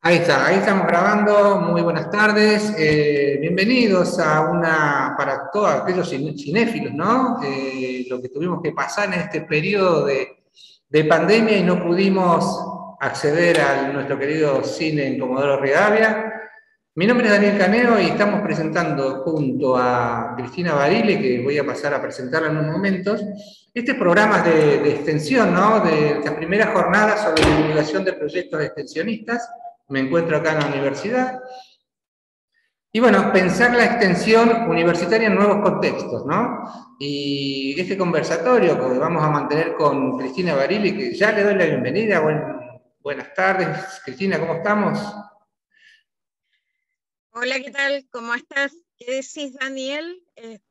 Ahí está, ahí estamos grabando. Muy buenas tardes. Bienvenidos para todos aquellos cinéfilos, ¿no? Lo que tuvimos que pasar en este periodo de pandemia y no pudimos acceder a nuestro querido cine en Comodoro Rivadavia. Mi nombre es Daniel Caneo y estamos presentando junto a Cristina Barile, que voy a pasar a presentarla en unos momentos, este programa de extensión, ¿no? De la primera jornada sobre la divulgación de proyectos extensionistas. Me encuentro acá en la universidad. Y bueno, pensar la extensión universitaria en nuevos contextos, ¿no? Y este conversatorio que vamos a mantener con Cristina Barile, que ya le doy la bienvenida. Buenas tardes, Cristina, ¿cómo estamos? Hola, ¿qué tal? ¿Cómo estás? ¿Qué decís, Daniel?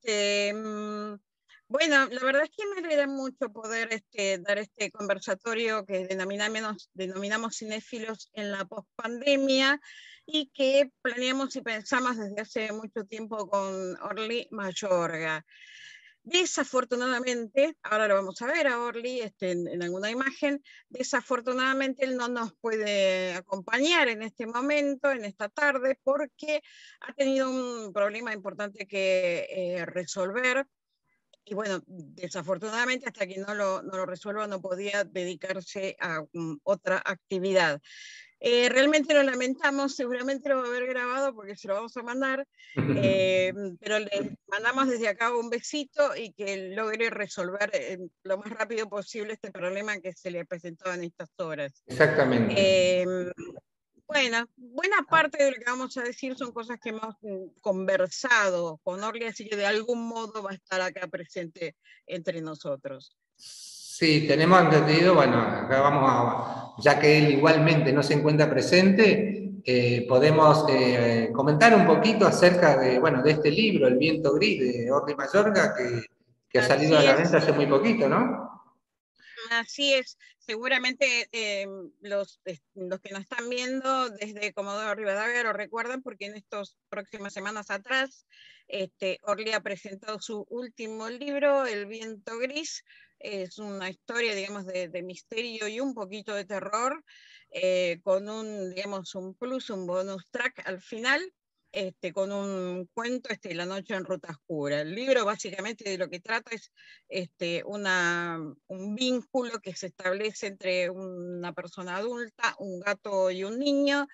Bueno, la verdad es que me alegra mucho poder dar este conversatorio que denominamos cinéfilos en la pospandemia y que planeamos y pensamos desde hace mucho tiempo con Orly Mayorga. Desafortunadamente, ahora lo vamos a ver a Orly en alguna imagen, desafortunadamente él no nos puede acompañar en este momento, en esta tarde, porque ha tenido un problema importante que resolver. Y bueno, desafortunadamente hasta que no lo resuelva no podía dedicarse a otra actividad. Realmente lo lamentamos, seguramente lo va a haber grabado porque se lo vamos a mandar, pero le mandamos desde acá un besito y que logre resolver lo más rápido posible este problema que se le presentó en estas horas. Exactamente. Eh, bueno, buena parte de lo que vamos a decir son cosas que hemos conversado con Orly, así que de algún modo va a estar acá presente entre nosotros. Sí, tenemos entendido, bueno, acá ya que él igualmente no se encuentra presente, podemos comentar un poquito acerca de este libro, El viento gris, de Orly Mayorga, que ha salido a Así la es. venta hace muy poquito, ¿no? Así es, seguramente los que nos están viendo desde Comodoro Rivadavia lo recuerdan porque en estas próximas semanas atrás Orly ha presentado su último libro, El viento gris. Es una historia, digamos, de misterio y un poquito de terror, con digamos, un plus, un bonus track al final, con un cuento, La noche en ruta oscura. El libro básicamente de lo que trata es un vínculo que se establece entre una persona adulta, un gato y un niño.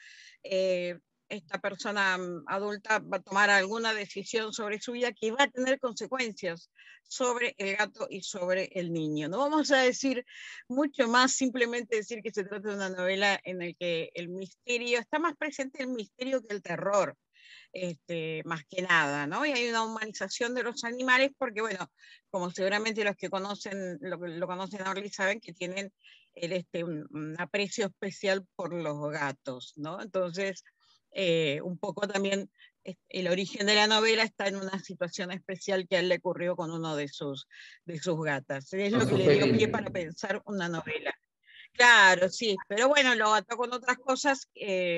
Esta persona adulta va a tomar alguna decisión sobre su vida que va a tener consecuencias sobre el gato y sobre el niño. No vamos a decir mucho más, simplemente decir que se trata de una novela en la que el misterio, está más presente el misterio que el terror. Más que nada, ¿no? Y hay una humanización de los animales porque, bueno, como seguramente los que conocen, lo conocen a Orly saben que tienen un aprecio especial por los gatos, ¿no? Entonces, un poco también el origen de la novela está en una situación especial que a él le ocurrió con uno de sus gatas. Es Con lo que su le dio pie felino. para pensar una novela. Claro, sí, pero bueno, lo ató con otras cosas.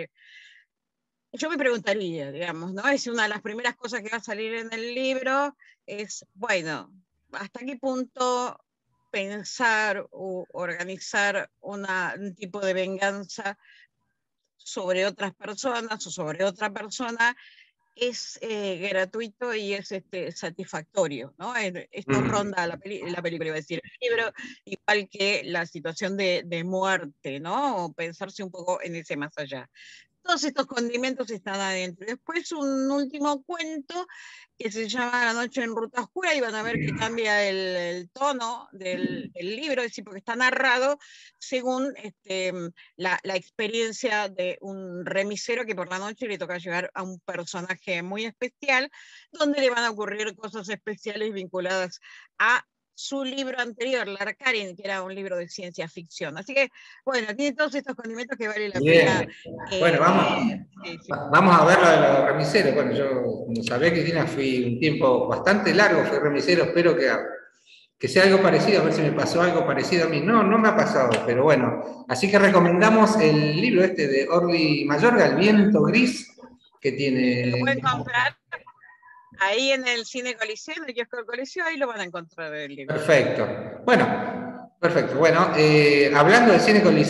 Yo me preguntaría, digamos, ¿no? Es una de las primeras cosas que va a salir en el libro, es, bueno, ¿hasta qué punto pensar o organizar un tipo de venganza sobre otras personas o sobre otra persona es gratuito y es satisfactorio, ¿no? Esto ronda la película, iba a decir, el libro, igual que la situación de muerte, ¿no? O pensarse un poco en ese más allá. Todos estos condimentos están adentro. Después un último cuento que se llama La noche en ruta oscura y van a ver que cambia el tono del libro, es decir, porque está narrado según la experiencia de un remisero que por la noche le toca llevar a un personaje muy especial, donde le van a ocurrir cosas especiales vinculadas a su libro anterior, Larkarin, que era un libro de ciencia ficción. Así que, bueno, tiene todos estos condimentos que vale la pena. Bien. Bueno, Sí, sí. vamos a ver lo de los remiseros. Bueno, yo, como sabés, Cristina, fui un tiempo bastante largo, fui remisero, espero que sea algo parecido, a ver si me pasó algo parecido a mí. No, no me ha pasado, pero bueno. Así que recomendamos el libro este de Orly Mayorga, El viento gris, que Que lo tiene... pueden comprar ahí en el Cine Coliseo, en el kiosco del Coliseo, ahí lo van a encontrar el libro. Perfecto. Bueno, perfecto. Bueno, hablando del cine Coliseo,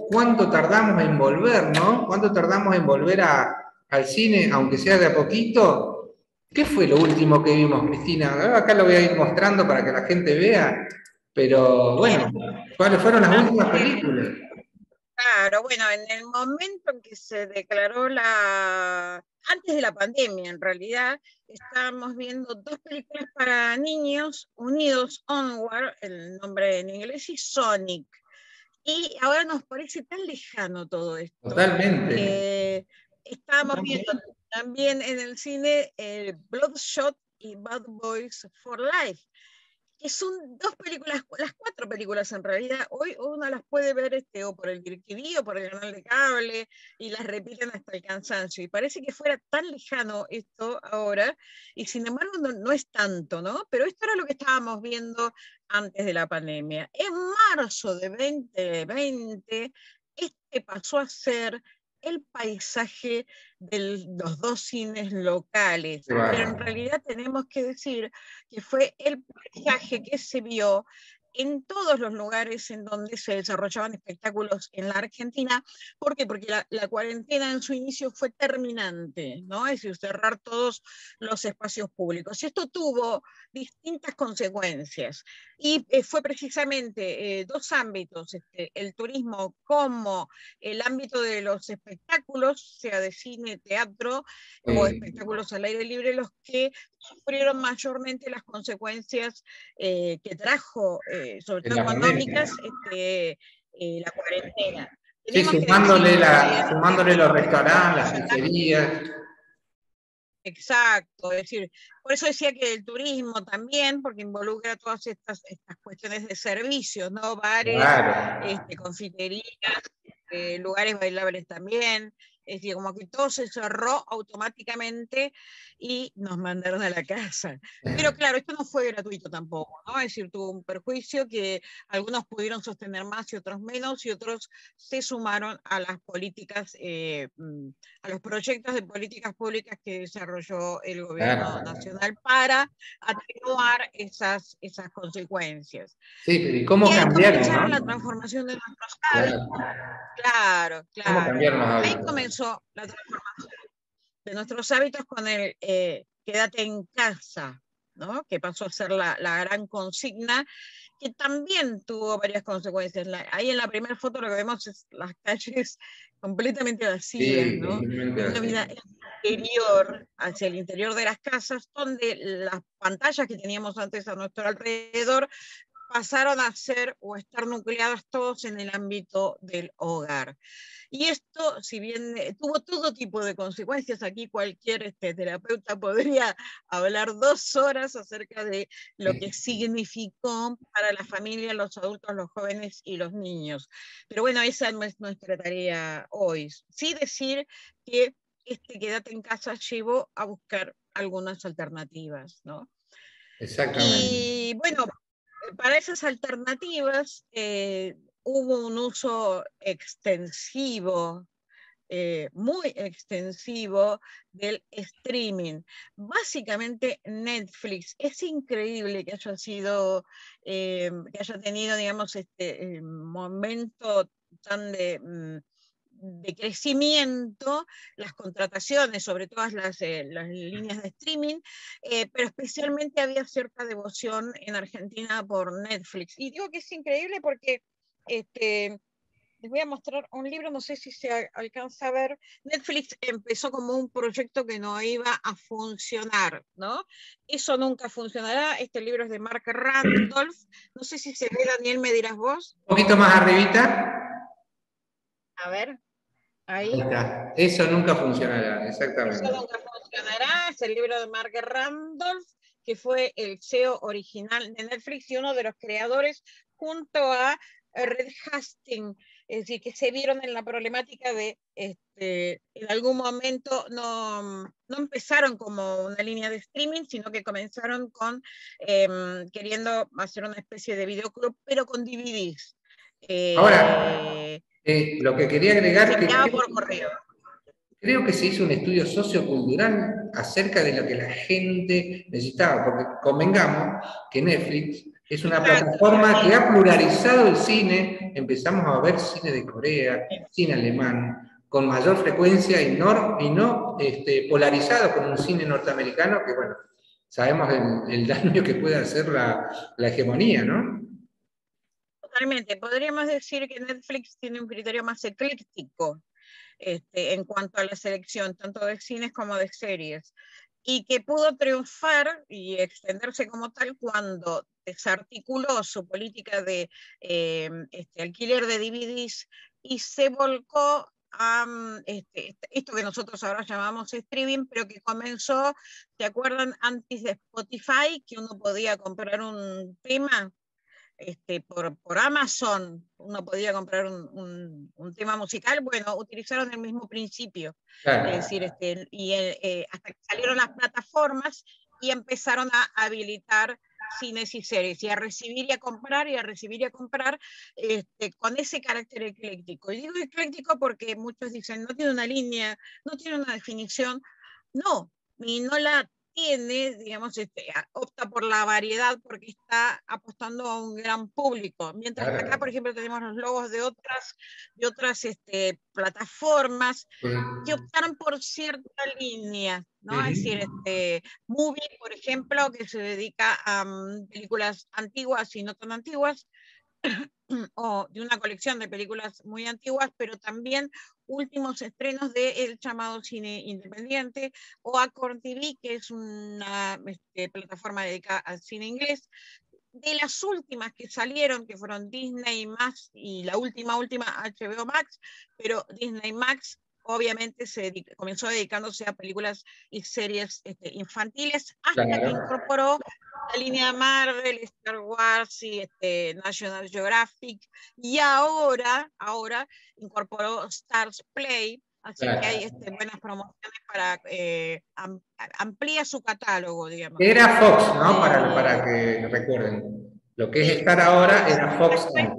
cuánto tardamos en volver, ¿no? ¿Cuánto tardamos en volver al cine, aunque sea de a poquito? ¿Qué fue lo último que vimos, Cristina? Acá lo voy a ir mostrando para que la gente vea, pero bueno, Bien. ¿cuáles fueron las últimas Antes, películas? claro, bueno, en el momento en que se declaró antes de la pandemia, en realidad, estábamos viendo dos películas para niños, Unidos Onward, el nombre en inglés, y Sonic. Y ahora nos parece tan lejano todo esto. Totalmente. Estábamos viendo también en el cine Bloodshot y Bad Boys for Life, que son dos películas, las cuatro películas en realidad. Hoy uno las puede ver o por el DirecTV o por el canal de cable y las repiten hasta el cansancio. Y parece que fuera tan lejano esto ahora, y sin embargo no es tanto, ¿no? Pero esto era lo que estábamos viendo antes de la pandemia. En marzo de 2020, este pasó a ser el paisaje de los dos cines locales, pero en Claro. realidad tenemos que decir que fue el paisaje que se vio en todos los lugares en donde se desarrollaban espectáculos en la Argentina. ¿Por qué? Porque la cuarentena en su inicio fue terminante, ¿no? Es decir, cerrar todos los espacios públicos. Y esto tuvo distintas consecuencias. Y fue precisamente dos ámbitos, el turismo como el ámbito de los espectáculos, sea de cine, teatro o espectáculos al aire libre, los que sufrieron mayormente las consecuencias que trajo, sobre En todo la pandemia. económicas, la cuarentena. Sí, Tenemos que decir también sumándole los restaurantes, las que pizzerías. exacto, es decir, por eso decía que el turismo también, porque involucra todas estas cuestiones de servicios, ¿no? Bares, Claro. confiterías, lugares bailables también. Es decir, como que todo se cerró automáticamente y nos mandaron a la casa. Pero claro, esto no fue gratuito tampoco, ¿no? Es decir, tuvo un perjuicio que algunos pudieron sostener más y otros menos, y otros se sumaron a las políticas, a los proyectos de políticas públicas que desarrolló el gobierno Claro. nacional para atenuar esas consecuencias. Sí, pero ¿y Y cómo ahí cambiaron, comenzaron la no? transformación de nuestros Claro. hábitos. Claro, ¿Cómo claro. cambiaron los Ahí hábitos? comenzó la transformación de nuestros hábitos con el quédate en casa, ¿no? Que pasó a ser la gran consigna, que también tuvo varias consecuencias. Ahí en la primera foto lo que vemos es las calles completamente vacías, Sí, ¿no? completamente Y una así. vida exterior, hacia el interior de las casas, donde las pantallas que teníamos antes a nuestro alrededor pasaron a ser o estar nucleadas todos en el ámbito del hogar. Y esto, si bien tuvo todo tipo de consecuencias, aquí cualquier terapeuta podría hablar 2 horas acerca de lo que significó para la familia, los adultos, los jóvenes y los niños. Pero bueno, esa no es nuestra tarea hoy. Sí decir que quédate en casa llevó a buscar algunas alternativas, ¿no? Exactamente. Y bueno, para esas alternativas hubo un uso extensivo, muy extensivo del streaming. Básicamente Netflix. Es increíble que haya sido, que haya tenido, digamos, este momento tan de crecimiento, las contrataciones sobre todas las líneas de streaming, pero especialmente había cierta devoción en Argentina por Netflix. Y digo que es increíble porque les voy a mostrar un libro, no sé si se alcanza a ver. Netflix empezó como un proyecto que no iba a funcionar, ¿no? Eso nunca funcionará. Este libro es de Mark Randolph. No sé si se ve, Daniel, me dirás vos. Un poquito más arribita. A ver, Ahí ahí. está. Eso nunca funcionará, Eso exactamente. nunca funcionará. Es el libro de Mark Randolph, que fue el CEO original de Netflix y uno de los creadores junto a Red Hastings, es decir, que se vieron en la problemática de, en algún momento no empezaron como una línea de streaming, sino que comenzaron con queriendo hacer una especie de videoclub, pero con DVDs. Ahora, lo que quería Que se agregar, enviaba por correo. creo que se hizo un estudio sociocultural acerca de lo que la gente necesitaba, porque convengamos que Netflix Es una Exacto. plataforma que ha pluralizado el cine. Empezamos a ver cine de Corea, cine alemán, con mayor frecuencia y no polarizado con un cine norteamericano que, bueno, sabemos el daño que puede hacer la hegemonía, ¿no? Totalmente. Podríamos decir que Netflix tiene un criterio más ecléctico en cuanto a la selección, tanto de cines como de series, y que pudo triunfar y extenderse como tal cuando desarticuló su política de alquiler de DVDs y se volcó a esto que nosotros ahora llamamos streaming, pero que comenzó, ¿te acuerdan antes de Spotify, que uno podía comprar un tema? Por Amazon uno podía comprar un tema musical, bueno, utilizaron el mismo principio, Claro. es decir, hasta que salieron las plataformas y empezaron a habilitar cines y series, y a recibir y a comprar, y a recibir y a comprar, con ese carácter ecléctico. Y digo ecléctico porque muchos dicen, no tiene una línea, no tiene una definición, no, y no la tiene, digamos, opta por la variedad porque está apostando a un gran público. Mientras que acá, por ejemplo, tenemos los logos de otras plataformas que optaron por cierta línea, ¿no? Es decir, Movie, por ejemplo, que se dedica a películas antiguas y no tan antiguas, o de una colección de películas muy antiguas, pero también últimos estrenos del llamado cine independiente, o Acorn TV, que es una plataforma dedicada al cine inglés. De las últimas que salieron, que fueron Disney Max y la última HBO Max, pero Disney Max obviamente comenzó dedicándose a películas y series infantiles, hasta que incorporó la línea Marvel, Star Wars y National Geographic, y ahora incorporó Stars Play, así que hay buenas promociones para amplía su catálogo, digamos. Era Fox, ¿no? Para que recuerden. Lo que es estar ahora era Fox antes.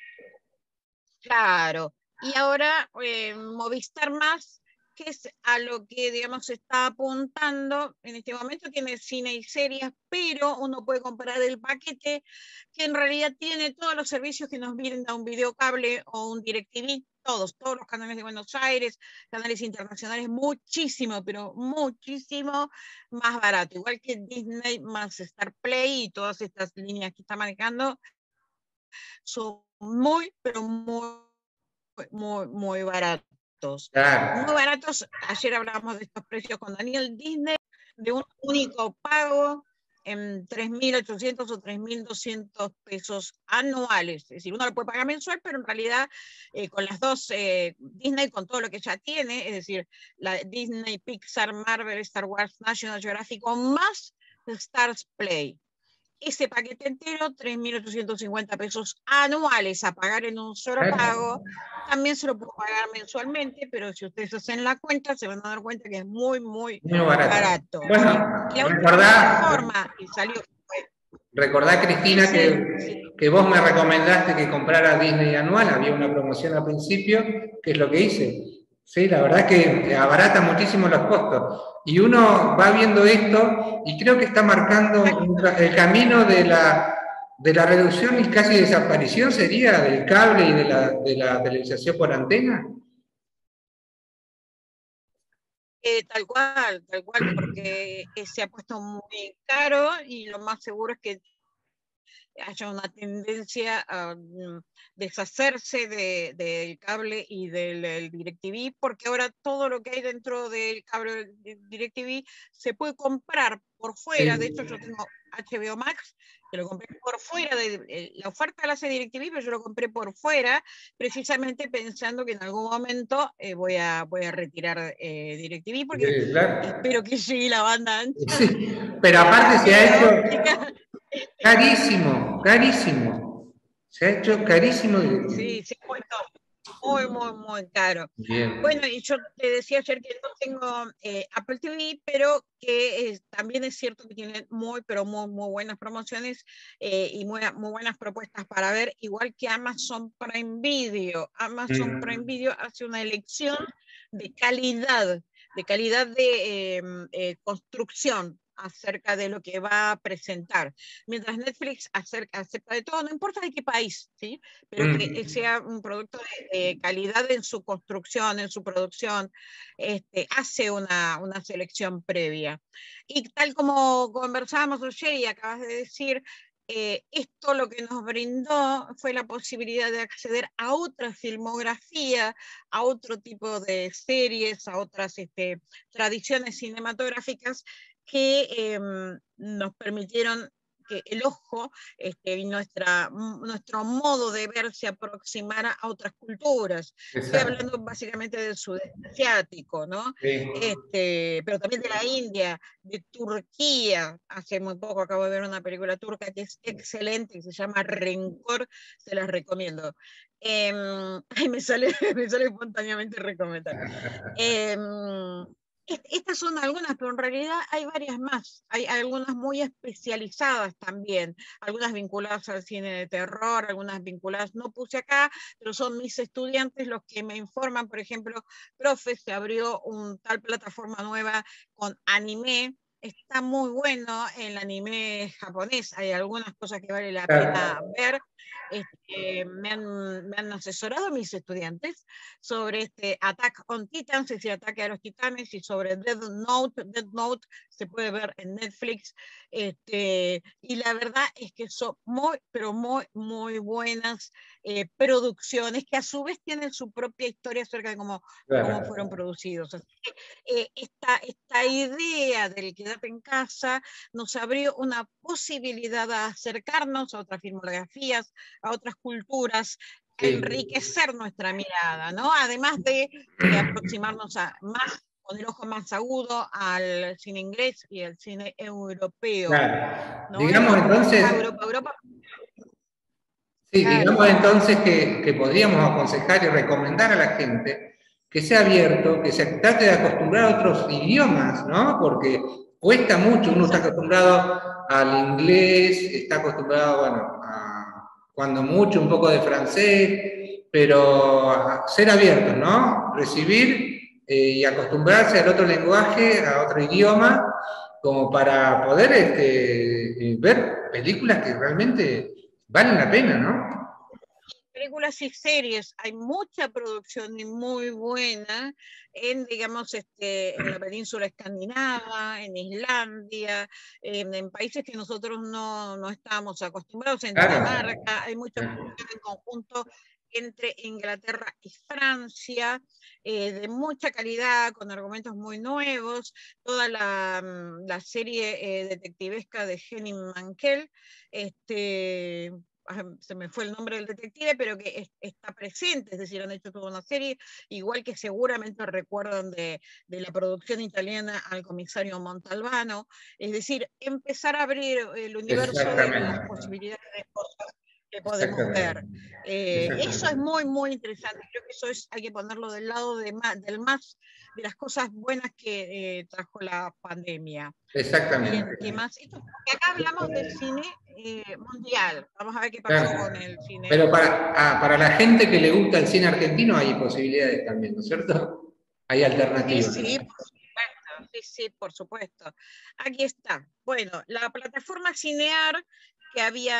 Claro. Y ahora Movistar Más, que es a lo que, digamos, está apuntando en este momento, tiene cine y series, pero uno puede comprar el paquete que en realidad tiene todos los servicios que nos brinda un videocable o un DirecTV, todos los canales de Buenos Aires, canales internacionales, muchísimo, pero muchísimo más barato. Igual que Disney más Star Play y todas estas líneas que está manejando, son muy, pero muy baratos. Claro. Muy baratos. Ayer hablábamos de estos precios con Daniel. Disney, de un único pago en 3.800 o 3.200 pesos anuales. Es decir, uno lo puede pagar mensual, pero en realidad con las dos, Disney con todo lo que ya tiene, es decir, la Disney, Pixar, Marvel, Star Wars, National Geographic, más Stars Play. Ese paquete entero, 3.850 pesos anuales a pagar en un solo pago. También se lo puedo pagar mensualmente, pero si ustedes hacen la cuenta, se van a dar cuenta que es muy barato. Bueno, Y la última plataforma que salió fue... Recordá, Cristina, que vos me recomendaste que comprara Disney anual, había una promoción al principio, que es lo que hice. Sí, la verdad que abarata muchísimo los costos. Y uno va viendo esto y creo que está marcando el camino de la reducción y casi desaparición, sería del cable y de la televisación por antena. Tal cual, porque se ha puesto muy caro y lo más seguro es que haya una tendencia a deshacerse del cable y del DirecTV, porque ahora todo lo que hay dentro del cable DirecTV se puede comprar por fuera. Sí. De hecho, yo tengo HBO Max, que lo compré por fuera, la oferta la hace DirecTV, pero yo lo compré por fuera, precisamente pensando que en algún momento voy a retirar DirecTV, porque sí, claro, espero que llegue la banda ancha. Sí, pero aparte se ha hecho carísimo, carísimo. Se ha hecho carísimo. Sí, se ha puesto muy caro. Bien. Bueno, y yo te decía ayer que no tengo Apple TV, pero que también es cierto que tienen muy buenas promociones y muy buenas propuestas para ver, igual que Amazon Prime Video. Amazon Prime Video hace una elección de calidad de construcción. acerca de lo que va a presentar. Mientras Netflix acerca de todo, no importa de qué país, ¿sí? Pero que sea un producto de calidad en su construcción, en su producción, hace una selección previa. Y tal como conversábamos ayer y acabas de decir, esto lo que nos brindó fue la posibilidad de acceder a otra filmografía, a otro tipo de series, a otras tradiciones cinematográficas que nos permitieron que el ojo y nuestro modo de ver se aproximara a otras culturas. Estoy Exacto. hablando básicamente del sudeste asiático, ¿no? Sí. Pero también de la India, de Turquía. Hace muy poco acabo de ver una película turca que es excelente, que se llama Rencor, se las recomiendo. Ay, me sale espontáneamente recomendar. Estas son algunas, pero en realidad hay varias más. Hay algunas muy especializadas también, algunas vinculadas al cine de terror, algunas vinculadas, no puse acá, pero son mis estudiantes los que me informan, por ejemplo, profe, se abrió un tal plataforma nueva con anime. Está muy bueno el anime japonés, hay algunas cosas que vale la pena Claro. ver. Me han asesorado mis estudiantes sobre Attack on Titans, es decir, Ataque a los Titanes, y sobre Death Note. Death Note se puede ver en Netflix, y la verdad es que son muy, pero muy, muy buenas producciones que a su vez tienen su propia historia acerca de cómo Claro. fueron producidos. Así que, esta idea del quédate en casa nos abrió una posibilidad de acercarnos a otras filmografías, a otras culturas, a Sí. enriquecer nuestra mirada, ¿no? Además de aproximarnos con el ojo más agudo al cine inglés y al cine europeo, Claro. ¿no? Digamos entonces, Europa, sí, claro. digamos entonces que podríamos aconsejar y recomendar a la gente que sea abierto, que se trate de acostumbrar a otros idiomas, ¿no? Porque cuesta mucho, uno está Exacto. acostumbrado al inglés, está acostumbrado, bueno, a cuando mucho un poco de francés, pero a ser abiertos, ¿no? Recibir y acostumbrarse al otro lenguaje, a otro idioma, como para poder ver películas que realmente valen la pena, ¿no? Películas y series, hay mucha producción y muy buena digamos, en la península escandinava, en Islandia, en países que nosotros no estamos acostumbrados, en Claro. Dinamarca, hay mucha producción en conjunto entre Inglaterra y Francia, de mucha calidad, con argumentos muy nuevos, toda la serie detectivesca de Henning Mankell, se me fue el nombre del detective, pero que está presente, es decir, han hecho toda una serie, igual que seguramente recuerdan de la producción italiana al comisario Montalbano, es decir, empezar a abrir el universo de las Exactamente. posibilidades de cosas que podemos ver. Exactamente. Eso es Exactamente. muy, muy interesante, creo que eso hay que ponerlo del lado de las cosas buenas que trajo la pandemia. Bien, ¿qué Exactamente. más? Porque acá hablamos de cine mundial. Vamos a ver qué pasó Claro. con el cine. Pero para la gente que le gusta el cine argentino hay posibilidades también, ¿no es cierto? Hay Sí, alternativas. sí, por supuesto. Sí, sí, por supuesto. Aquí está. Bueno, la plataforma Cinear que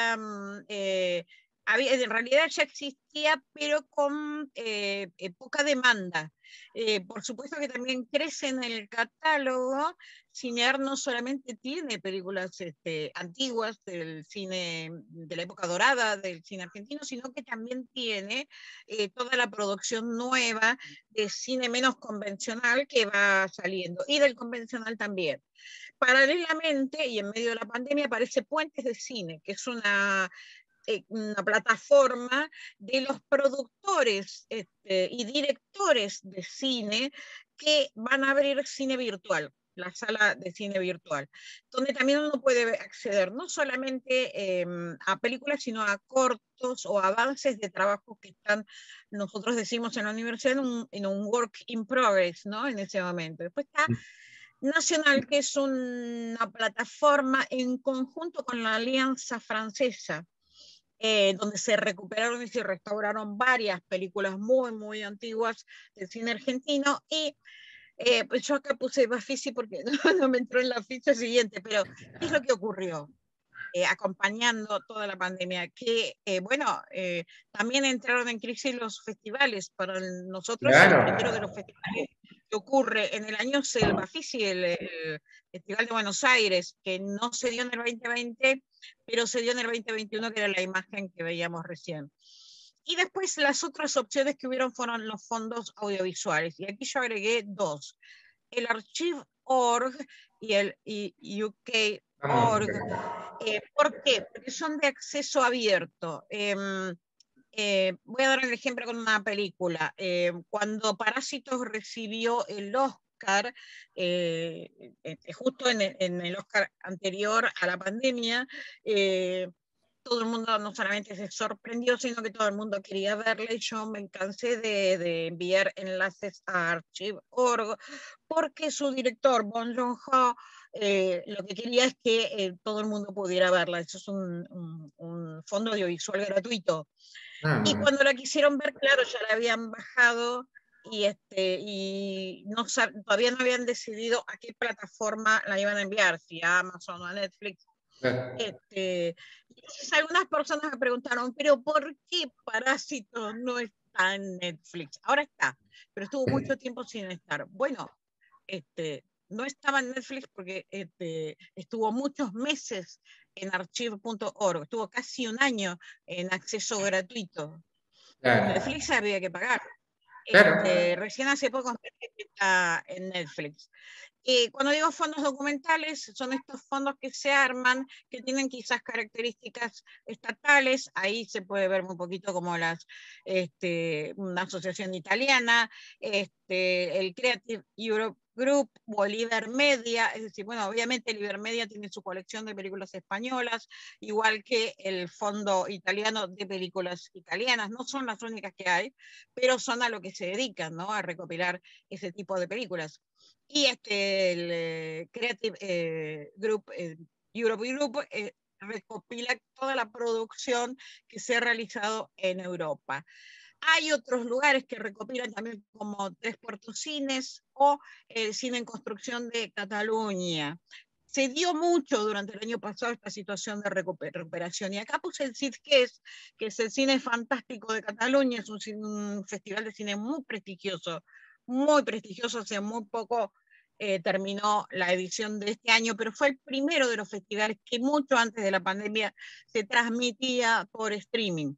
en realidad ya existía, pero con poca demanda. Por supuesto que también crece en el catálogo. Cinear no solamente tiene películas antiguas del cine de la época dorada del cine argentino, sino que también tiene toda la producción nueva de cine menos convencional que va saliendo, y del convencional también. Paralelamente, y en medio de la pandemia, aparece Puentes de Cine, que es una plataforma de los productores y directores de cine que van a abrir cine virtual, la sala de cine virtual, donde también uno puede acceder no solamente a películas, sino a cortos o avances de trabajos que están, nosotros decimos en la universidad, en un work in progress, ¿no? En ese momento. Después está Nacional, que es una plataforma en conjunto con la Alianza Francesa, donde se recuperaron y se restauraron varias películas muy, muy antiguas del cine argentino, y Pues yo acá puse Bafisi porque no me entró en la ficha siguiente, pero ¿qué es lo que ocurrió? Acompañando toda la pandemia, que bueno, también entraron en crisis los festivales. Para nosotros el Claro, primero de los festivales que ocurre en el año es el Bafisi, el Festival de Buenos Aires, que no se dio en el 2020, pero se dio en el 2021, que era la imagen que veíamos recién. Y después las otras opciones que hubieron fueron los fondos audiovisuales, y aquí yo agregué dos, el Archive.org y el vamos. UK.org. ¿Por qué? Porque son de acceso abierto. Voy a dar el ejemplo con una película. Cuando Parásitos recibió el Oscar, justo en el Oscar anterior a la pandemia, todo el mundo no solamente se sorprendió, sino que todo el mundo quería verla, y yo me cansé de enviar enlaces a Archive.org porque su director, Bong Joon-ho, lo que quería es que todo el mundo pudiera verla. Eso es un fondo audiovisual gratuito. Y Ah, cuando la quisieron ver, claro, ya la habían bajado y no, todavía no habían decidido a qué plataforma la iban a enviar, si a Amazon o a Netflix. claro. Entonces algunas personas me preguntaron, pero ¿por qué Parásito no está en Netflix? Ahora está, pero estuvo mucho tiempo sin estar. Bueno, no estaba en Netflix porque estuvo muchos meses en archive.org, estuvo casi un año en acceso gratuito. En Claro, Netflix había que pagar. claro. Recién hace poco está en Netflix. Cuando digo fondos documentales, son estos fondos que se arman, que tienen quizás características estatales. Ahí se puede ver muy poquito como una asociación italiana, el Creative Europe Group o el Ibermedia. Es decir, bueno, obviamente el Ibermedia tiene su colección de películas españolas, igual que el Fondo Italiano de Películas Italianas. No son las únicas que hay, pero son a lo que se dedican, ¿no? A recopilar ese tipo de películas. Y el Creative Group, Europe Group, recopila toda la producción que se ha realizado en Europa. Hay otros lugares que recopilan también, como Tres Puertos Cines o el Cine en Construcción de Cataluña. Se dio mucho durante el año pasado esta situación de recuperación. Y acá puse el CIFQUES, que es el Cine Fantástico de Cataluña, es un festival de cine muy prestigioso. Hace muy poco terminó la edición de este año, pero fue el primero de los festivales que mucho antes de la pandemia se transmitía por streaming.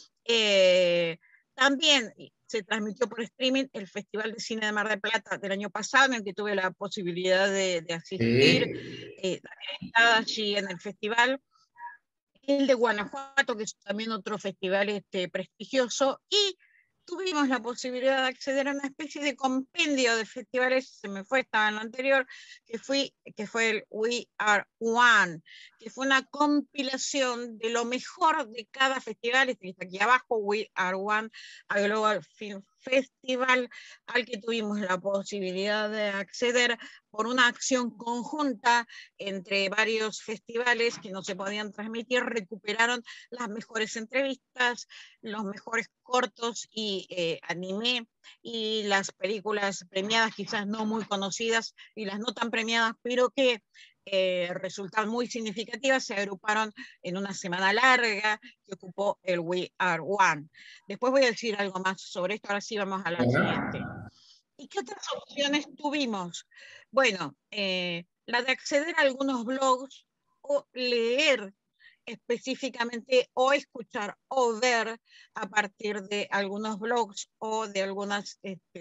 También se transmitió por streaming el Festival de Cine de Mar del Plata del año pasado, en el que tuve la posibilidad de asistir, Sí. allí en el festival. El de Guanajuato, que es también otro festival prestigioso, y tuvimos la posibilidad de acceder a una especie de compendio de festivales. Se me fue, estaba en lo anterior, que fue el We Are One, que fue una compilación de lo mejor de cada festival. Está aquí abajo, We Are One, a Global Film Festival, al que tuvimos la posibilidad de acceder por una acción conjunta entre varios festivales que no se podían transmitir. Recuperaron las mejores entrevistas, los mejores cortos y anime, y las películas premiadas, quizás no muy conocidas, y las no tan premiadas, pero que resultan muy significativas, se agruparon en una semana larga que ocupó el We Are One. Después voy a decir algo más sobre esto, ahora sí vamos a la siguiente. ¿Y qué otras opciones tuvimos? Bueno, la de acceder a algunos blogs o leer específicamente, o escuchar o ver a partir de algunos blogs o de algunas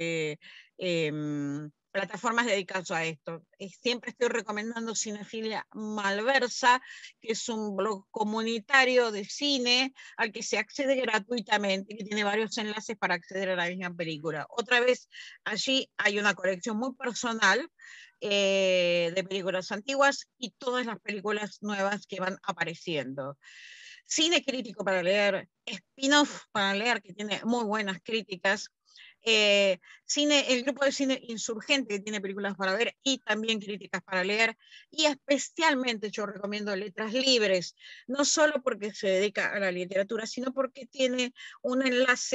plataformas dedicadas a esto. Siempre estoy recomendando Cinefilia Malversa, que es un blog comunitario de cine al que se accede gratuitamente, que tiene varios enlaces para acceder a la misma película. Otra vez, allí hay una colección muy personal de películas antiguas y todas las películas nuevas que van apareciendo. Cine crítico para leer, spin-off para leer, que tiene muy buenas críticas. El grupo de cine Insurgente, que tiene películas para ver y también críticas para leer. Y especialmente yo recomiendo Letras Libres, no solo porque se dedica a la literatura, sino porque tiene un enlace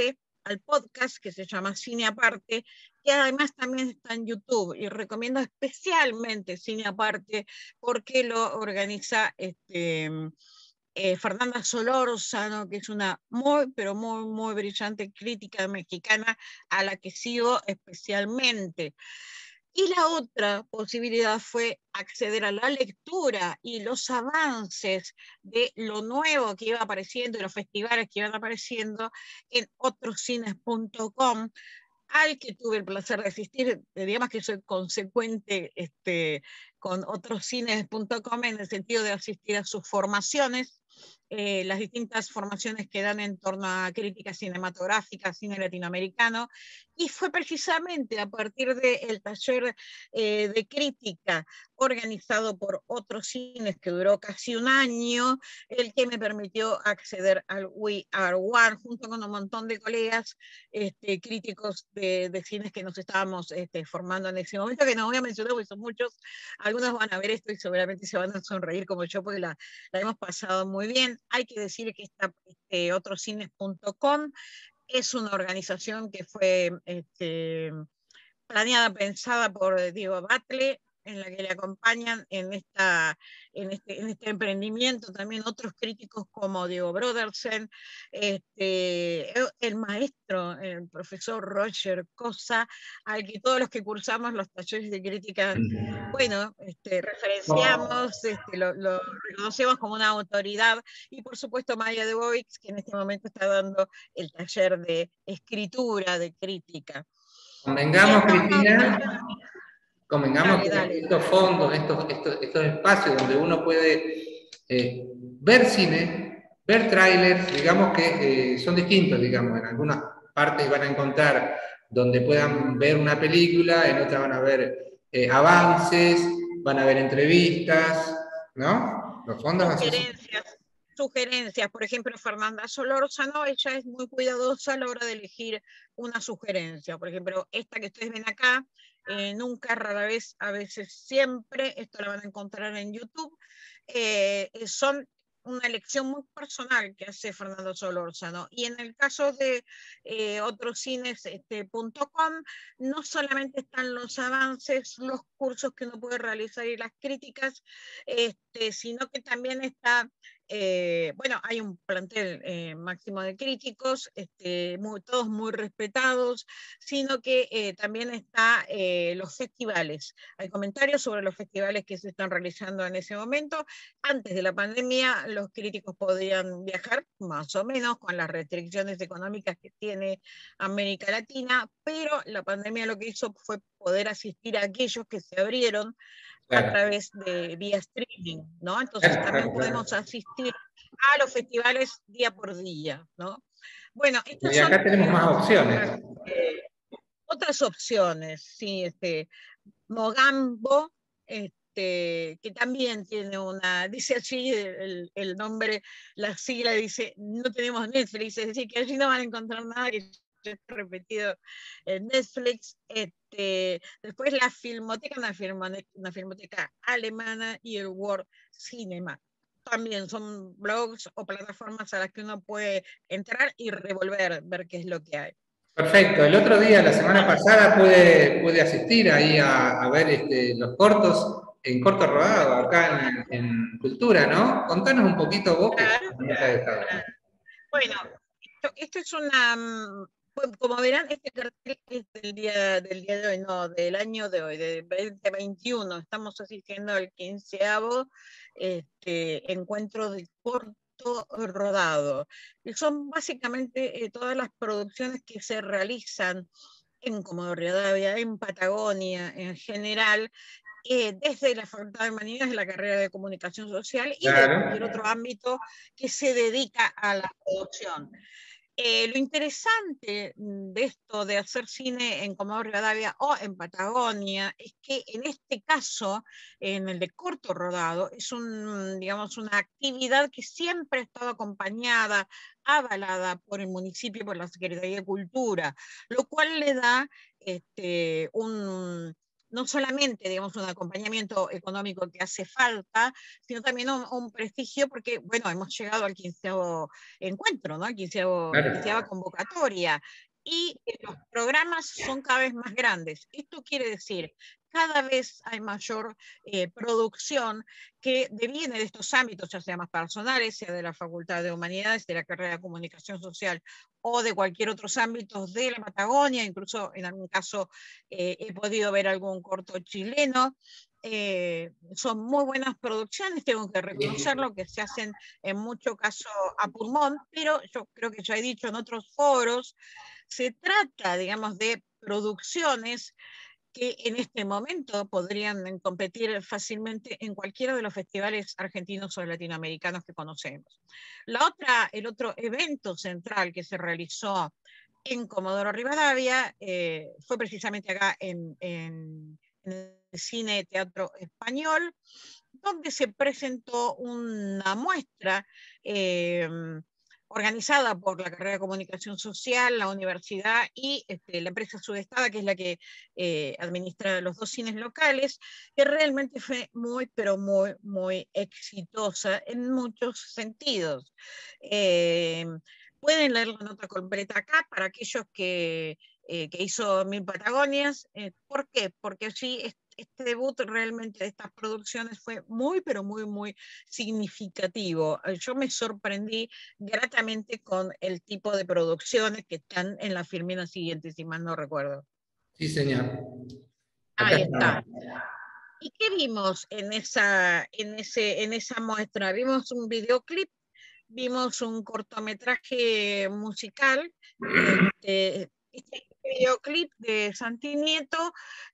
al podcast que se llama Cine Aparte, que además también está en YouTube, y recomiendo especialmente Cine Aparte porque lo organiza Fernanda Solórzano, que es una muy, pero muy, muy brillante crítica mexicana a la que sigo especialmente. Y la otra posibilidad fue acceder a la lectura y los avances de lo nuevo que iba apareciendo y los festivales que iban apareciendo en otroscines.com, al que tuve el placer de asistir. Digamos que soy consecuente con otroscines.com en el sentido de asistir a sus formaciones, las distintas formaciones que dan en torno a crítica cinematográfica, cine latinoamericano, y fue precisamente a partir del taller de crítica organizado por Otros Cines, que duró casi un año, el que me permitió acceder al We Are One, junto con un montón de colegas críticos de cines que nos estábamos formando en ese momento, que no voy a mencionar porque son muchos. Algunos van a ver esto y seguramente se van a sonreír como yo, porque la hemos pasado muy bien. Hay que decir que esta otroscines.com es una organización que fue planeada, pensada por Diego Batle, en la que le acompañan en este emprendimiento también otros críticos como Diego Brodersen, el maestro, el profesor Roger Cosa, al que todos los que cursamos los talleres de crítica, bueno, referenciamos, lo reconocemos como una autoridad, y por supuesto Maya de Boix, que en este momento está dando el taller de escritura, de crítica. Convengamos, Cristina, Dale, que dale. estos fondos, estos espacios donde uno puede ver cine, ver trailers, digamos que son distintos, digamos, en algunas partes van a encontrar donde puedan ver una película, en otras van a ver avances, van a ver entrevistas, ¿no? Los fondos así son. Sugerencias. Por ejemplo, Fernanda Solórzano, ella es muy cuidadosa a la hora de elegir una sugerencia. Por ejemplo, esta que ustedes ven acá, nunca, rara vez, a veces siempre, esto lo van a encontrar en YouTube, son una elección muy personal que hace Fernando Solórzano. Y en el caso de otroscines.com, no solamente están los avances, los cursos que uno puede realizar y las críticas, sino que también está, bueno, hay un plantel máximo de críticos, todos muy respetados, sino que también está los festivales. Hay comentarios sobre los festivales que se están realizando en ese momento. Antes de la pandemia, los críticos podían viajar más o menos con las restricciones económicas que tiene América Latina, pero la pandemia lo que hizo fue poder asistir a aquellos que se abrieron a través de vía streaming, ¿no? Entonces también podemos asistir a los festivales día por día, ¿no? Bueno, estas Y son, acá tenemos más digamos, opciones. otras opciones, sí, Mogambo, que también tiene una, dice allí el nombre, la sigla dice, no tenemos Netflix, es decir, que allí no van a encontrar nada que ya está repetido en Netflix. Después la Filmoteca, una filmoteca alemana, y el World Cinema. También son blogs o plataformas a las que uno puede entrar y revolver, ver qué es lo que hay. Perfecto. El otro día, la semana pasada, pude asistir ahí a ver los cortos, en corto rodado, acá en Cultura, ¿no? Contanos un poquito vos que también has estado. Bueno, esto es una, como verán, este cartel es del día de hoy, no, del año de hoy, de 2021. Estamos asistiendo al 15º encuentro de corto rodado. Y son básicamente todas las producciones que se realizan en Comodoro Rivadavia, en Patagonia en general, desde la Facultad de Humanidades, de la carrera de Comunicación Social, y de cualquier otro ámbito que se dedica a la producción. Lo interesante de esto de hacer cine en Comodoro Rivadavia o en Patagonia es que en este caso, en el de corto rodado, es digamos, una actividad que siempre ha estado acompañada, avalada por el municipio, por la Secretaría de Cultura, lo cual le da no solamente, digamos, un acompañamiento económico que hace falta, sino también un prestigio, porque, bueno, hemos llegado al 15º encuentro, ¿no? 15ª convocatoria. y los programas son cada vez más grandes. Esto quiere decir, cada vez hay mayor producción que deviene de estos ámbitos, ya sea más personales, sea de la Facultad de Humanidades, de la carrera de Comunicación Social o de cualquier otro ámbito de la Patagonia, incluso en algún caso he podido ver algún corto chileno. Son muy buenas producciones, tengo que reconocerlo, que se hacen en mucho caso a pulmón, pero yo creo que ya he dicho en otros foros, se trata, digamos, de producciones que en este momento podrían competir fácilmente en cualquiera de los festivales argentinos o latinoamericanos que conocemos. El otro evento central que se realizó en Comodoro Rivadavia fue precisamente acá en el Cine Teatro Español, donde se presentó una muestra organizada por la carrera de Comunicación Social, la universidad y la empresa Sudestada, que es la que administra los dos cines locales, que realmente fue muy, pero muy, muy exitosa en muchos sentidos. Pueden leer la nota completa acá para aquellos que hizo Mil Patagonias. ¿Por qué? Porque sí, este debut realmente de estas producciones fue muy, pero muy, muy significativo. Yo me sorprendí gratamente con el tipo de producciones que están en la filmina siguiente, si mal no recuerdo. Sí, señor. Acá Ahí está. está. ¿Y qué vimos en esa muestra? Vimos un videoclip, vimos un cortometraje musical, este videoclip de Santi Nieto,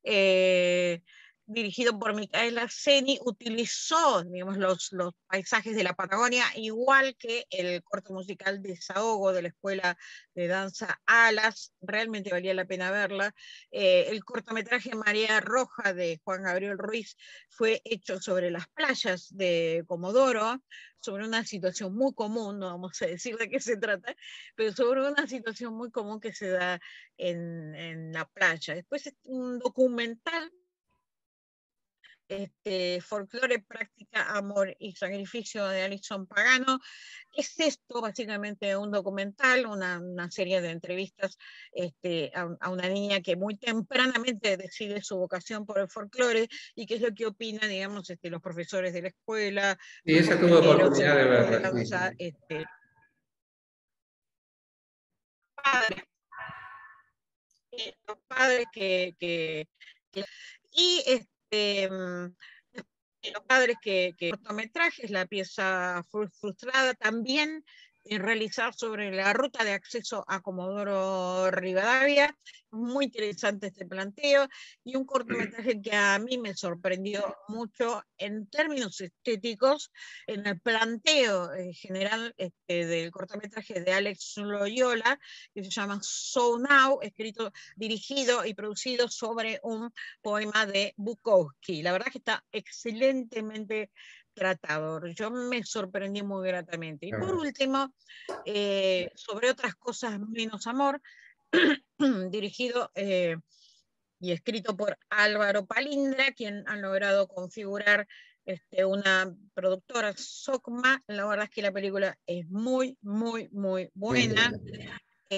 dirigido por Micaela Ceni, utilizó, digamos, los paisajes de la Patagonia, igual que el corto musical Desahogo de la Escuela de Danza Alas, realmente valía la pena verla. El cortometraje Marea Roja de Juan Gabriel Ruiz fue hecho sobre las playas de Comodoro, sobre una situación muy común, no vamos a decir de qué se trata, pero sobre una situación muy común que se da en la playa. Después un documental, Folclore, Práctica, Amor y Sacrificio de Alison Pagano. Es esto básicamente un documental, una serie de entrevistas a una niña que muy tempranamente decide su vocación por el folclore y qué es lo que opina, digamos, los profesores de la escuela, Sí, los esa tuve compañeros, el oportunidad de grupo de verla, sí. danza, padres, los padres y los padres que cortometrajes, la pieza frustrada también realizar sobre la ruta de acceso a Comodoro Rivadavia, muy interesante este planteo, y un cortometraje que a mí me sorprendió mucho en términos estéticos, en el planteo general del cortometraje de Alex Loyola, que se llama So Now, dirigido y producido sobre un poema de Bukowski. La verdad que está excelentemente tratado. Yo me sorprendí muy gratamente. Y por último, sobre otras cosas menos amor, dirigido y escrito por Álvaro Palindra, quien ha logrado configurar una productora, Socma. La verdad es que la película es muy, muy, muy Muy buena. interesante.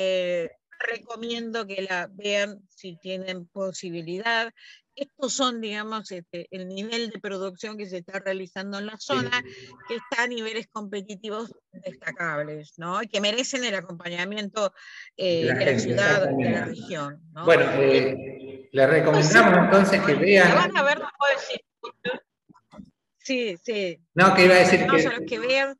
Recomiendo que la vean si tienen posibilidad. Estos son, digamos, el nivel de producción que se está realizando en la zona, Sí. que está a niveles competitivos destacables, ¿no? Y que merecen el acompañamiento De la de la gente, ciudad, de la exactamente. región, ¿no? Bueno, le Puede ser recomendamos entonces mucho, que ¿eh? Si la vean. van a ver, no puedo decir mucho. Sí, sí. No, que iba a decir Recomendamos a los que vean.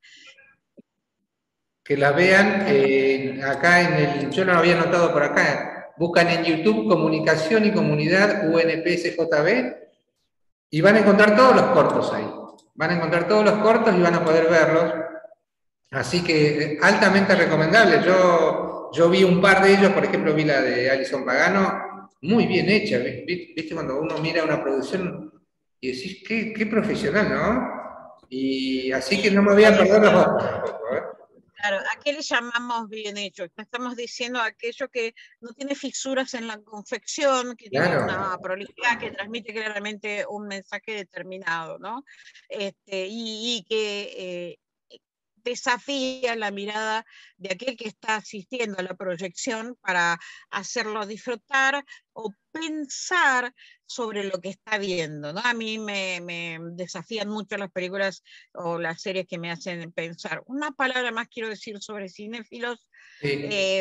que la vean acá yo no lo había notado por acá, buscan en YouTube Comunicación y Comunidad UNPSJB y van a encontrar todos los cortos ahí. Van a encontrar todos los cortos y van a poder verlos. Así que altamente recomendable. Yo vi un par de ellos, por ejemplo, vi la de Alison Pagano, muy bien hecha. ¿Viste cuando uno mira una producción y decís, qué profesional, ¿no? Y así que Sí, no me voy a ahí perder los está. otros tampoco, ¿eh? Claro, ¿a qué le llamamos bien hecho? Estamos diciendo aquello que no tiene fisuras en la confección, que tiene una Claro. prolijidad, que transmite claramente un mensaje determinado, ¿no? Y que desafía la mirada de aquel que está asistiendo a la proyección para hacerlo disfrutar o pensar sobre lo que está viendo, ¿no? A mí me desafían mucho las películas o las series que me hacen pensar. Una palabra más quiero decir sobre cinéfilos, Sí,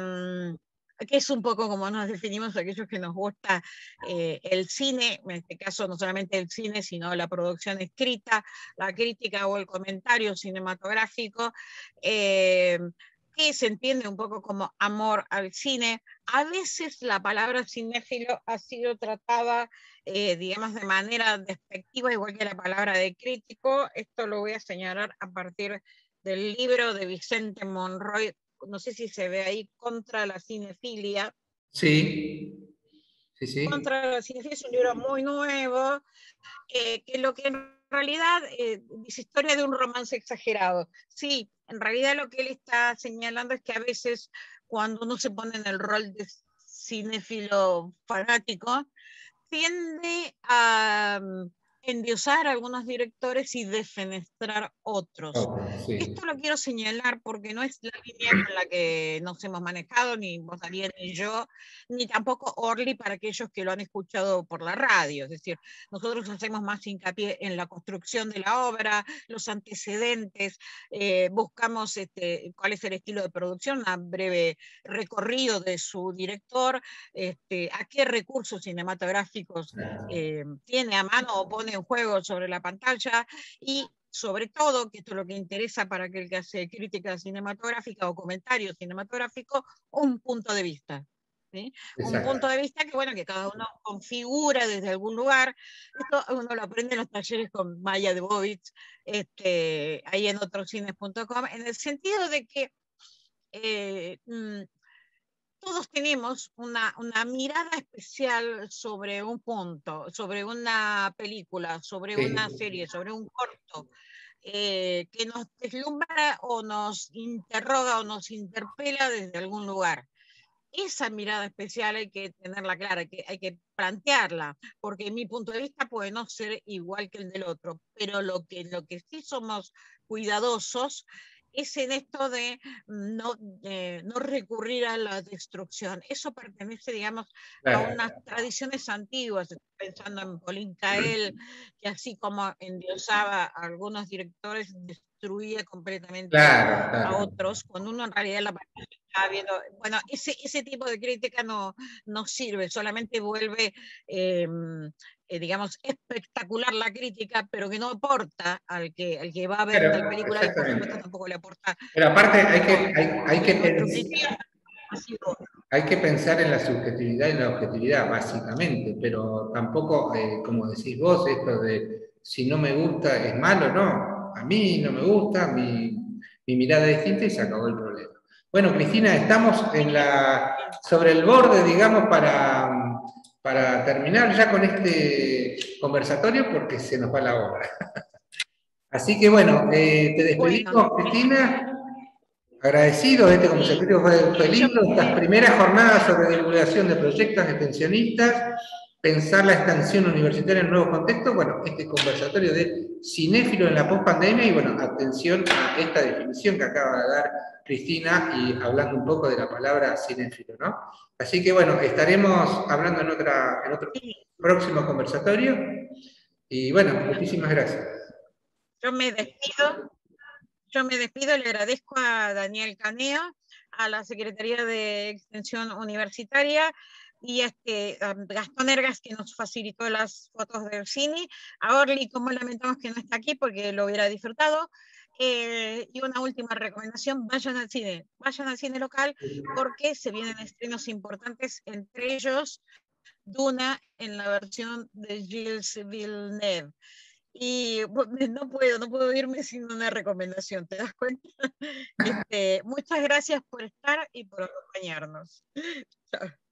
que es un poco como nos definimos aquellos que nos gusta el cine, en este caso no solamente el cine, sino la producción escrita, la crítica o el comentario cinematográfico, que se entiende un poco como amor al cine. A veces la palabra cinéfilo ha sido tratada, digamos, de manera despectiva, igual que la palabra de crítico. Esto lo voy a señalar a partir del libro de Vicente Monroy, no sé si se ve ahí, Contra la cinefilia. sí, sí, sí. Contra la cinefilia es un libro muy nuevo, que lo que en realidad dice historia de un romance exagerado. Sí, en realidad lo que él está señalando es que a veces cuando uno se pone en el rol de cinéfilo fanático, tiende a endiosar a algunos directores y defenestrar otros. Ok, sí. Esto lo quiero señalar porque no es la línea con la que nos hemos manejado, ni vos, Daniel, ni yo, ni tampoco Orly para aquellos que lo han escuchado por la radio. Es decir, nosotros hacemos más hincapié en la construcción de la obra, los antecedentes, buscamos cuál es el estilo de producción, un breve recorrido de su director, a qué recursos cinematográficos tiene a mano o pone en juego sobre la pantalla, y sobre todo, que esto es lo que interesa para aquel que hace crítica cinematográfica o comentario cinematográfico, un punto de vista. ¿Sí? Un punto Exacto. de vista que, bueno, que cada uno configura desde algún lugar. Esto uno lo aprende en los talleres con Maya Debovich, ahí en otrocines.com, en el sentido de que eh, todos tenemos una mirada especial sobre un punto, sobre una película, sobre una Sí, serie, sobre un corto, que nos deslumbra o nos interroga o nos interpela desde algún lugar. Esa mirada especial hay que tenerla clara, hay que plantearla, porque mi punto de vista puede no ser igual que el del otro, pero lo que sí somos cuidadosos es en esto de no recurrir a la destrucción. Eso pertenece, digamos, a unas claro, tradiciones antiguas. Estoy pensando en Pauline Kael, que así como endiosaba a algunos directores, destruía completamente claro, a claro. otros, cuando uno en realidad la estaba viendo. Bueno, ese tipo de crítica no sirve, solamente vuelve, digamos, espectacular la crítica, pero que no aporta al que va a ver tal Claro, película, y por supuesto exactamente. tampoco le aporta Pero aparte al lector. Y nuestro criterio ha sido, hay que pensar en la subjetividad y la objetividad, básicamente, pero tampoco, como decís vos, esto de si no me gusta es malo, no. A mí no me gusta, mi mirada es distinta y se acabó el problema. Bueno, Cristina, estamos sobre el borde, digamos, para terminar ya con este conversatorio porque se nos va la hora. Así que bueno, te bueno, despedimos, Cristina. Agradecido, este sí, conversatorio fue yo lindo, estas primeras jornadas sobre divulgación de proyectos extensionistas, pensar la extensión universitaria en nuevos contextos, bueno, este conversatorio de cinéfilo en la post-pandemia y bueno, atención a esta definición que acaba de dar Cristina y hablando un poco de la palabra cinéfilo, ¿no? Así que bueno, estaremos hablando en otro sí, próximo conversatorio y bueno, muchísimas gracias. yo me despido. Yo me despido, le agradezco a Daniel Caneo, a la Secretaría de Extensión Universitaria, y a Gastón Ergas, que nos facilitó las fotos del cine, a Orly, como lamentamos que no está aquí porque lo hubiera disfrutado, y una última recomendación: vayan al cine local, porque se vienen estrenos importantes, entre ellos Duna en la versión de Gilles Villeneuve. Y no puedo irme sin una recomendación, ¿te das cuenta? Muchas gracias por estar y por acompañarnos. Chao.